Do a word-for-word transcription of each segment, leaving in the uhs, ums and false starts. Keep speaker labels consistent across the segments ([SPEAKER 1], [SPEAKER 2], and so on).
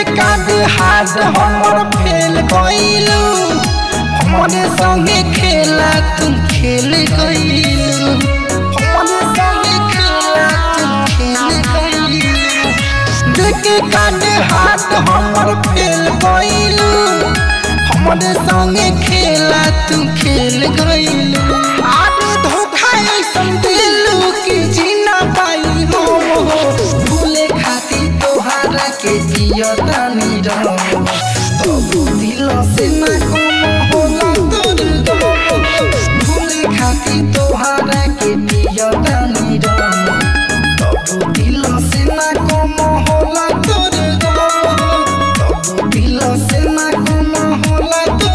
[SPEAKER 1] कादे हाथ हमर फेल गइलू हमरे संगे खेला तुम खेल गइलू हमरे संगे खेला तुम खेल गइलू देखे कादे हाथ हमर फेल गइलू हमरे संगे खेला तुम खेल गइलू आज धोखा ऐसन दिलू कि जीना पाई हो भूले खातिर तोहारा के जिया तानी रहो तो दिल से ना कम होला तोर भूले खातिर तोहारा के जिया तानी रहो तो दिल से ना कम होला तोर तो दिल से ना कम होला तोर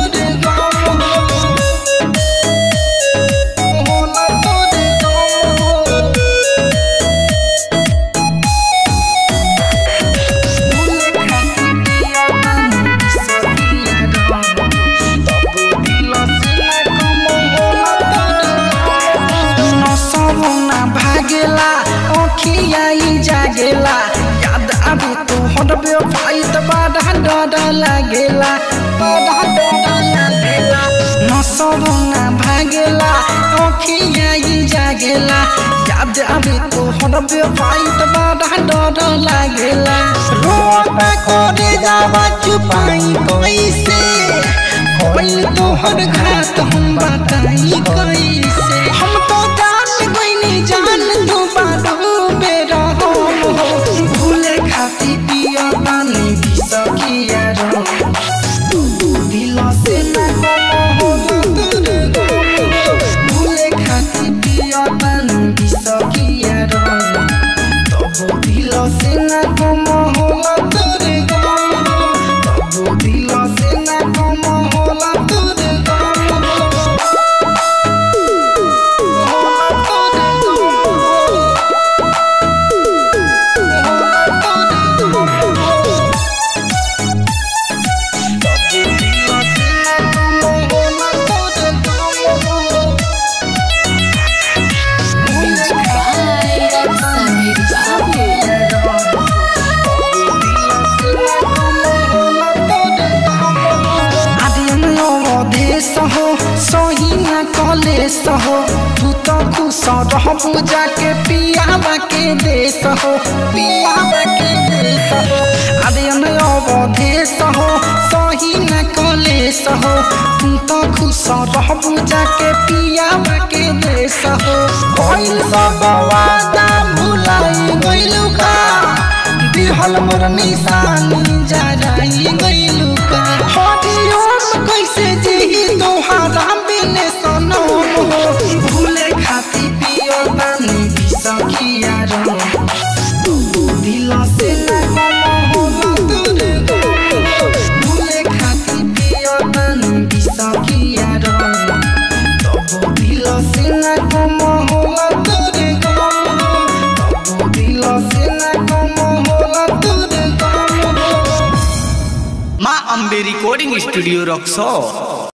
[SPEAKER 1] जागेला याद आवे तो हटबे फाइट बड़ा डर लागेला बड़ा डर लागेला नसबना भागेला ओखिया ई जागेला याद आवे तो हटबे फाइट बड़ा डर लागेला रोना करे जावा चुपाई कैसे कोई तोहर घात हम बताई कैसे हम तो जान गइनी जान तू बाडू बेरा भूले खातिर पिया पानी भी सकिया रो दिल से ना कम होला तोर भूले खातिर पिया पानी भी सकिया रो तो दिल से ना कम होला तोर तो दिल से ना कम होला तोर हो तू तो खुश रहबू जाके पियावा के देश हो पियावा के देश हो अरे अवधेश हो सही न कलेश हो तू तो खुश रहबू जाके पियावा के देश हो कोई सब वादा भुलाई गइलू का दिहल मोर निशानी जराई गइलू का हरिओम कैसे जी तोहारा बिने सनो भूले खातिर पियो पानी भी सकिया रो दिल से ना कम होला तोर भूले खातिर पियो पानी भी सकिया रो तो दिल से ना कम होला तोर तो दिल से ना कम होला तोर
[SPEAKER 2] माँ अम्बे रिकॉर्डिंग स्टूडियो रक्सौल।